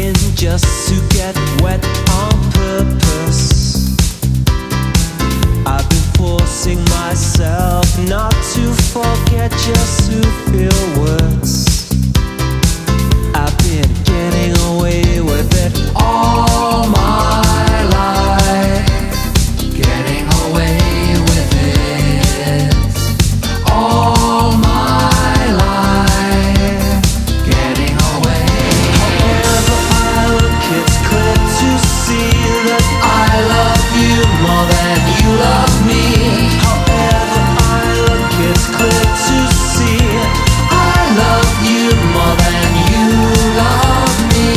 in just to get wet on purpose. I've been forcing myself not to forget, just to feel worse. I've been getting away with it all my life. Getting away with it all my life. Getting away. However I look, it's clear to see that I love you more than you love me. However I look, it's clear to see I love you more than you love me.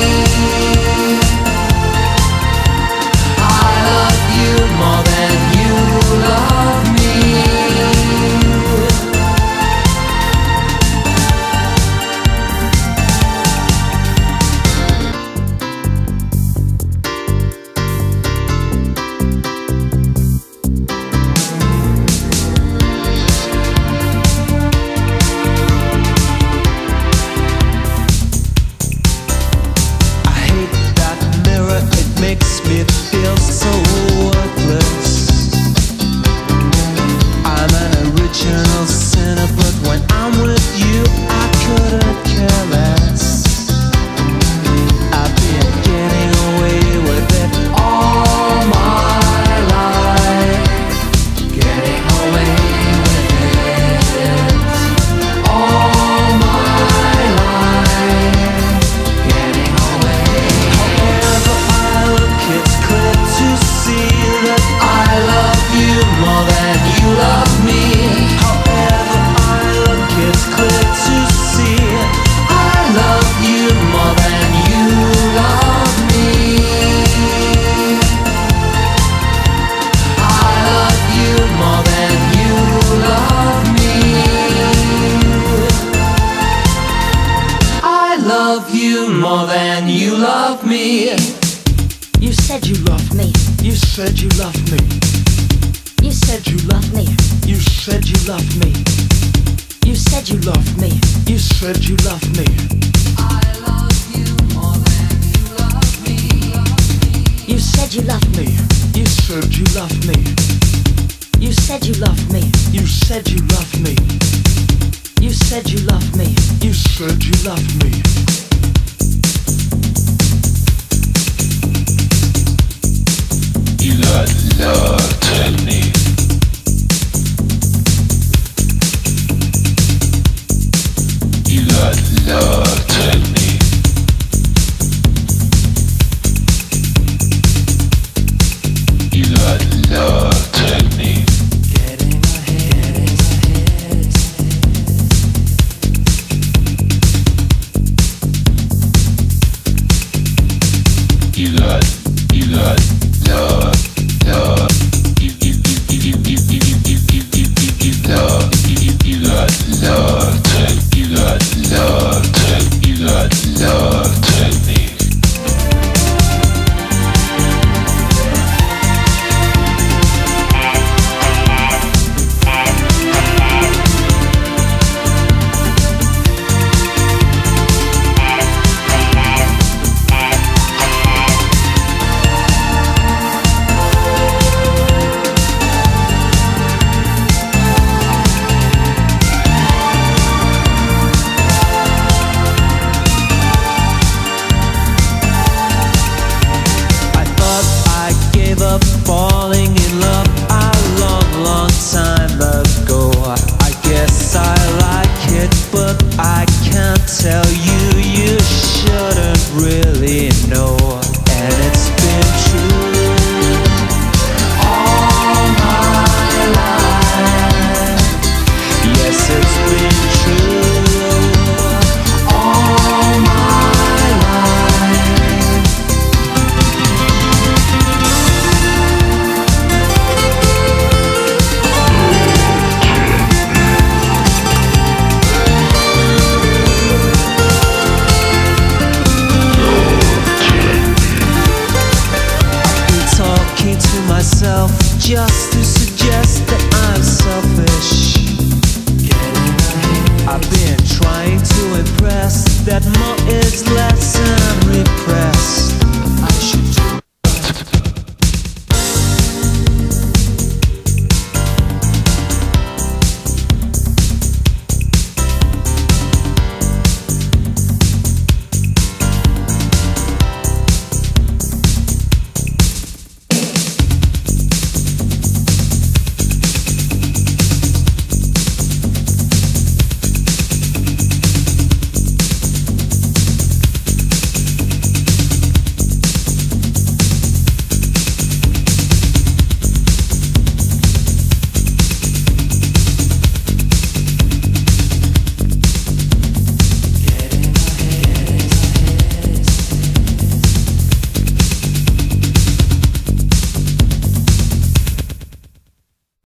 I love you more than you love me. I hate that mirror, it makes me feel so worthless. I'm an original sinner, but when I'm with you, I couldn't care less. I've been getting away with it all my life. Getting away with it all my life. Getting away. However I look, it's clear to see that I love you more than you love me. However I look, it's clear to see I love you more than you love me. I love you more than you love me. I love you more than you love me. You said you loved me. You said you loved me. You said you loved me. You said you loved me. You said you loved me. You said you loved me. I love you more than you love me. You said you loved me. You said you loved me. You said you loved me. You said you loved me. You said you loved me. You said you loved me. You got love, tell me. You got love, tell me. You got love, tell me. Getting ahead. You got love, love. You love, you got love, tell. You got love, tell. You got love, tell me. Falling in love a long, long time ago. I guess I like it, but I can't tell you. You shouldn't really know. And it's been true all my life. Yes, it's been true all my life. Just to suggest that I'm selfish. I've been trying to impress that more is less.